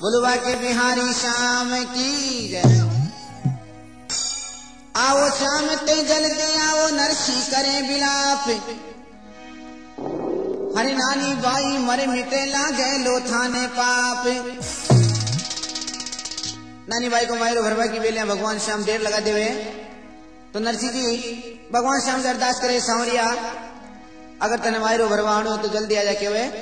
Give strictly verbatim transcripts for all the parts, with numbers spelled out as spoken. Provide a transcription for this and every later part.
बुलवा के बिहारी शाम की जय। आओ शाम ते जल्दी आओ नरसी करें बिलाप। हरि नानी बाई मरे मिटे लागे लो थाने पाप। नानी बाई को मायरो भरवा की बेलियां भगवान श्याम देर लगा देवे तो नरसी जी भगवान श्याम से अरदास करे, सांवरिया अगर तने मायरो भरवा आनो तो जल्दी आ जाके वे।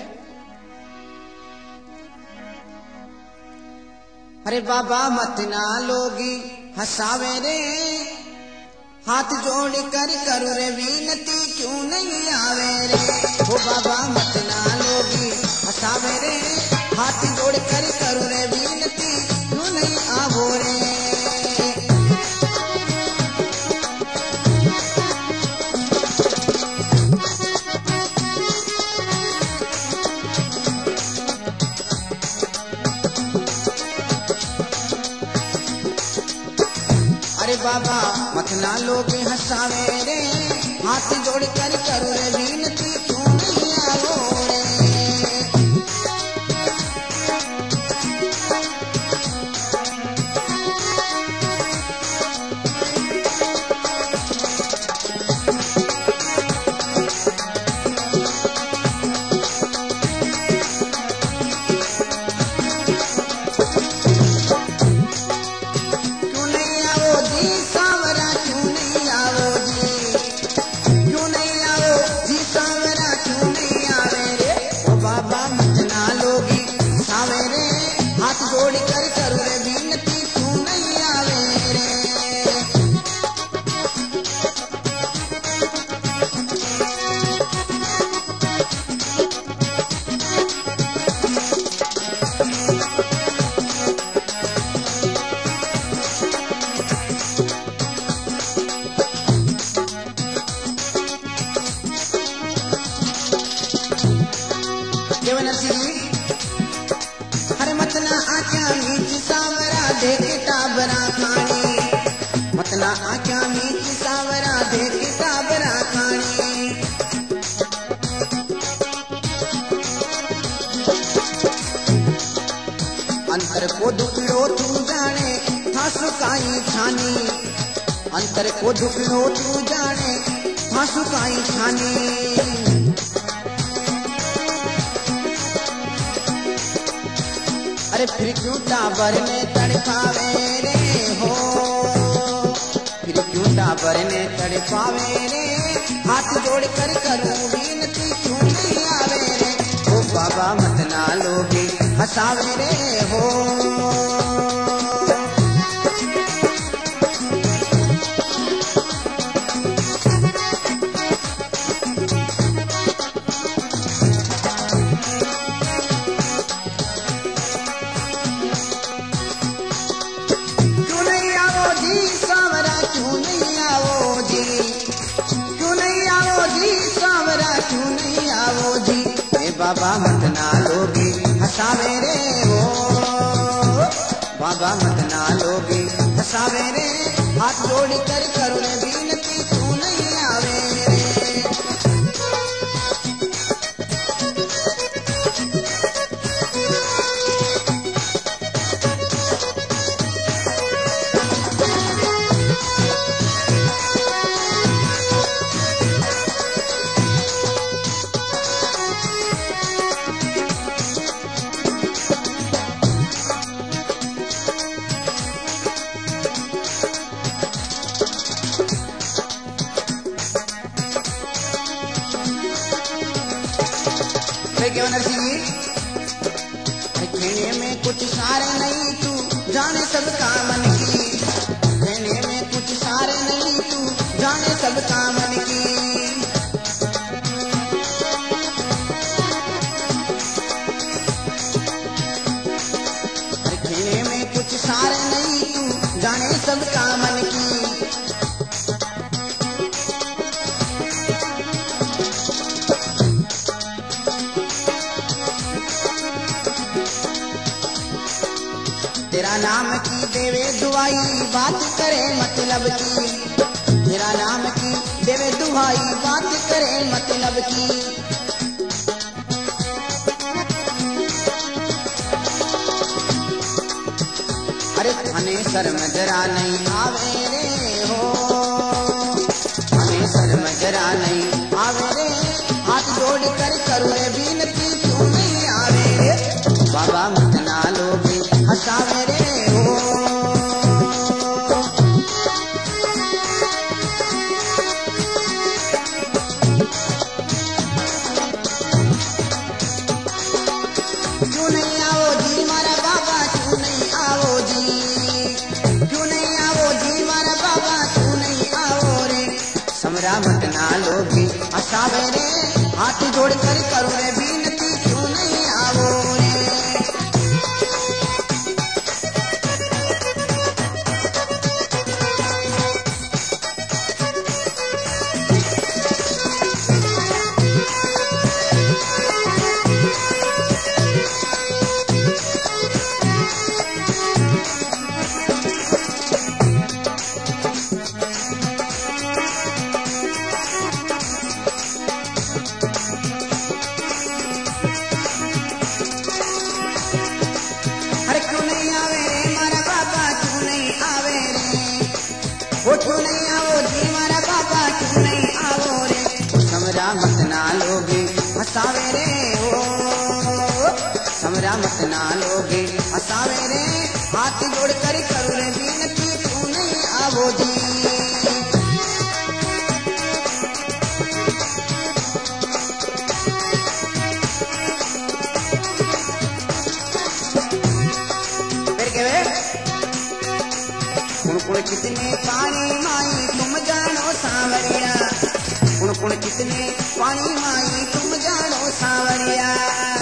अरे बाबा मत ना लोगी हंसावे रे, हाथ जोड़ कर करो रे विनती क्यों नहीं आवे रे। ओ बाबा मत ना लोगी हंसावे रे, हाथ जोड़ कर करो रे विनती क्यों नहीं आवो रे। अरे बाबा मत ना लोग हंसावे रे, हाथ जोड़ कर करो रे विनती क्यों नहीं आवो रे। हरे मत ना आख्या मीच सावरा दे किताबरा खानी, मत ना आख्या मीच सावरा दे किताबरा खानी। अंतर को दुखलो तू जाने था सुकाई छानी, अंतर को दुखलो तू जाने था सुकाई छानी। अरे फिर क्यों टाबर ने तड़पावे रे हो, फिर क्यों टाबर ने तड़पावे रे, हाथ जोड़ कर करूं विनती क्यों नहीं आवे रे। ओ बाबा मत ना लोगे हंसावे रे हो। बाबा मत ना लोगी हंसावे रे हो, बाबा मत ना लोगी हंसावे रे, हाथ जोड़ कर करो रे विनती क्यों नहीं आवे रे। खेने में कुछ सार नहीं तू जाने सबका मन की, खेने में कुछ सार नहीं तू जाने सबका मन की। खेने में कुछ सार नहीं तू जाने सबका मन की। तेरा नाम की देवे दुआई बात करे मतलब की, तेरा नाम की देवे दुआई बात करे मतलब की। हमें शर्म जरा नहीं आवे रे हो, हमें शर्म जरा नहीं आवे रे, हाथ जोड़ कर करूँ रे विनती क्यों नहीं आवे रे, बाबा मत ना लोगे हंसावे रे हो। क्यों नहीं आओ जी मारा बाबा, क्यों नहीं आओ जी, क्यों नहीं आओ जी मारा बाबा, क्यों नहीं आओ रे, समरा मत ना लोगे हंसावे रे, हाथ जोड़ कर करो रे विनती क्यों नहीं आओ रे। अरे क्यों नहीं आवे रे मारा बाबा, क्यों नहीं आवे रे, वो क्यों नहीं आओ जी मारा बाबा, क्यों नहीं आओ रे, समरा मत ना लोगे हंसावे रे ओ, समरा मत ना लोगे हंसावे रे, हाथ जोड़ कर करूँ रे विनती क्यों नहीं आओ जी। कुण कुण कितने पानी माई तुम जानो सांवरिया, कुण कुण कितने पानी माई तुम जानो सांवरिया,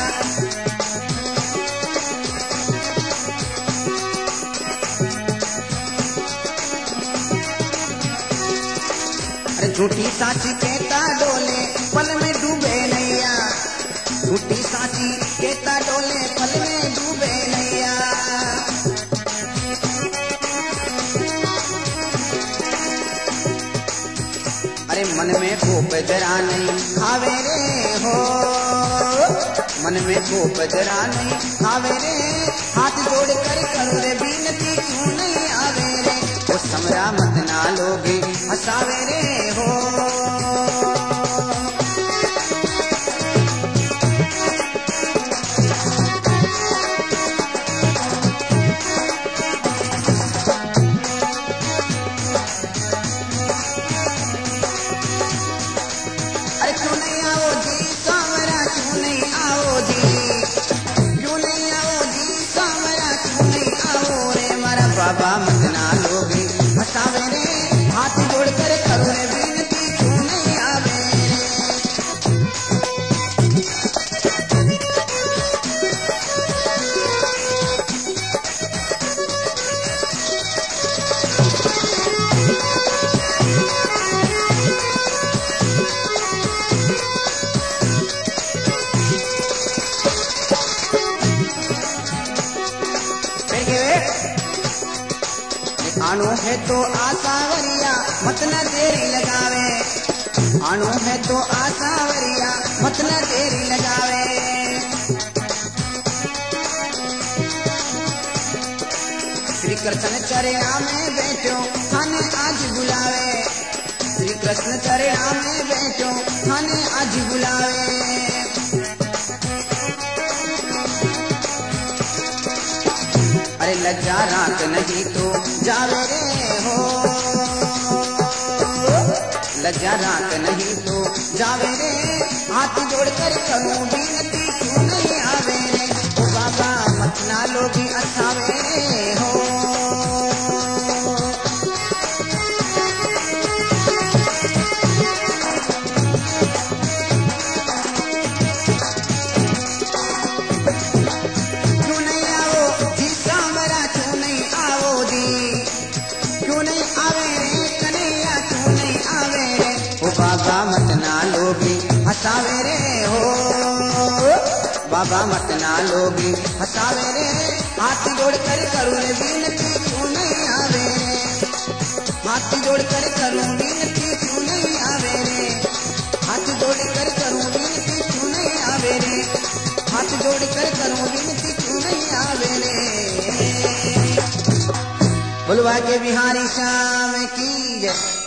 अरे झूठी साची कहता डोले पल में डूबे नैया, झूठी साची कहता डोले पल में डूबे नैया, अरे मन में कोप जरा नहीं खावे रे हो, मन में कोप जरा नहीं खावे रे, हाथ जोड़ कर करूँ रे विनती क्यों नहीं आवे रे, वो समरा मत ना लोगे हंसावे रे हो। अरे क्यों नहीं आओ जी सांवरा, क्यों नहीं आओ जी, क्यों नहीं आओ जी सांवरा, क्यों नहीं आओ रे, मारा बाबा मत ना लोगे हंसावे रे, हाथ जोड़ कर करूँ रे विनती क्यों नहीं आवे रे। आनो है तो आसावरिया मत न देरी लगावे, आनो है तो आसावरिया मत न देरी लगावे, श्री कृष्ण चरणा में बैठो थाने आज बुलावे, श्री कृष्ण चरणा में बैठो थाने आज बुलावे, अरे लज्जा रात नहीं तो जावे रे हो, लज्जा रात नहीं तो जावे रे, हाथ जोड़ कर करूँ विनती क्यों नहीं आवे रे, ओ बाबा मत ना लोगी हंसावे रे हो। क्यों नहीं आओ जी सांवरा, क्यों नहीं आओ जी, क्यों नहीं आवे रे कन्हैया, क्यों नहीं आवे रे, ओ बाबा मत ना लोगी हंसावे रे हो, बाबा मत ना लोगी हंसावे रे, हाथ जोड़ कर करूँ रे विनती क्यों नहीं आवे रे, हाथ जोड़ कर करूँ विनती क्यों नहीं आवे रे, हाथ जोड़ कर करूँ विनती क्यों नहीं आवे रे, हाथ जोड़ कर करूँ विनती क्यों नहीं आवे रे। बुलवा के बिहारी श्याम की जय।